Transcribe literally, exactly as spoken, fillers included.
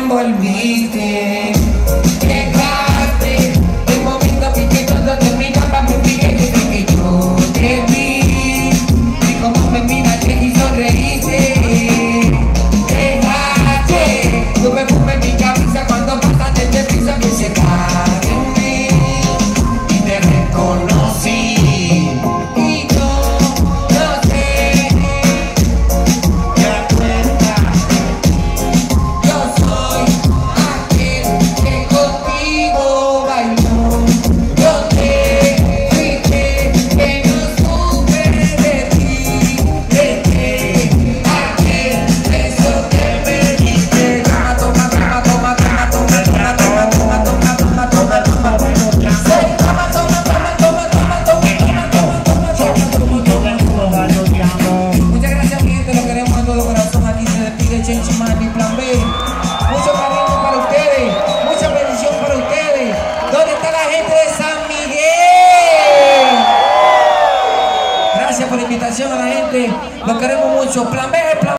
envolviste. Dejaste el momento que todo terminaba, me fijé desde que yo te vi. Y como me miraste y sonreíste. Dejaste tu perfume en mi cabeza cuando pasaste de prisa que se cae en mí. Y te reconocí. Y yo no sé. ¿Te das cuenta? Yo soy aquel que contigo bailó. Yo te dije que no supe de ti. Dejé aquel beso que me diste. Toma, toma, toma, toma, toma, toma, toma, toma, toma, toma, toma, toma, toma, toma. Sí, toma, toma, toma, toma, toma, toma, toma, toma, toma, toma, toma. Muchas gracias, mi gente, lo queremos de todo corazón. Aquí se despide Chenchi Manny, Plan B. Mucho cariño para ustedes, mucha bendición para ustedes. ¿Dónde está la gente de San Miguel? Gracias por la invitación a la gente, lo queremos mucho. Plan B, Plan